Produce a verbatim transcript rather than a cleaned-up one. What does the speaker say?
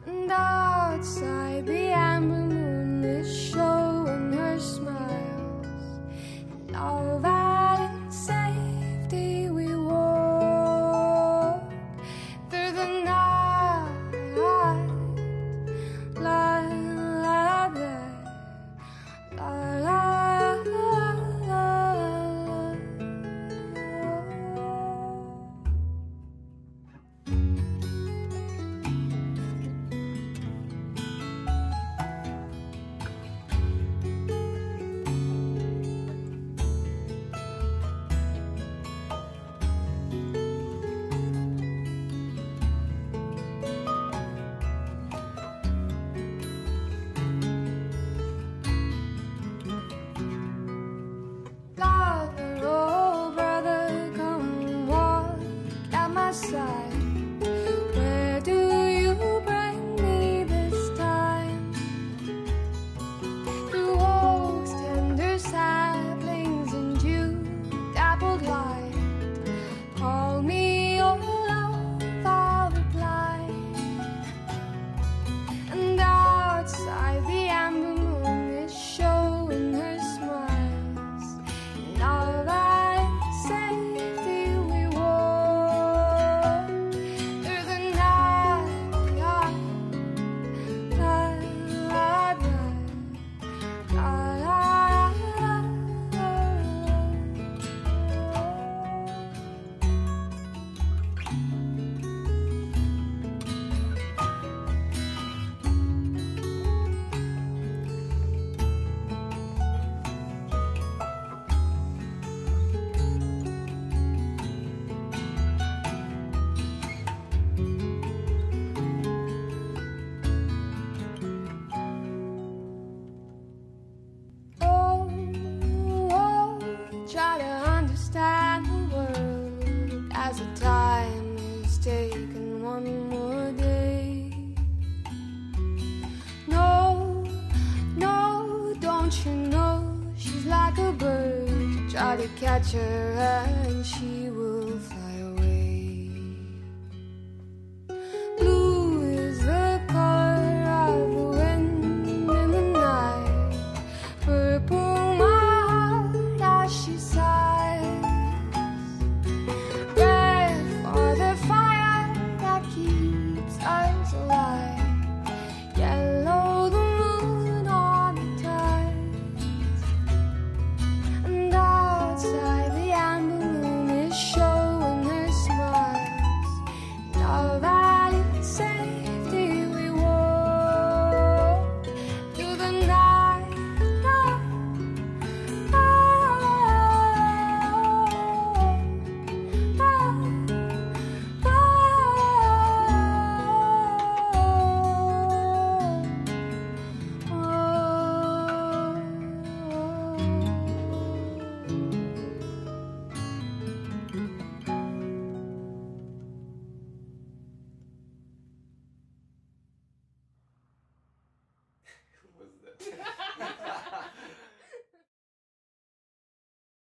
And outside the amber moon is showing her smiles, and all that in safety we walk through the night. La la la la la la la. Lover, oh brother, come walk at my side. Where do you bring me this time? Through oaks, tender saplings, and dew dappled light. Call me your love, I'll reply. And outside the amber moon is showing her smiles, and all that in safety we walk through the night. La la la la la la. Oh, oh, try to understand the world as the time is taking one more day. No, no, don't you know she's like a bird? Try to catch her and she will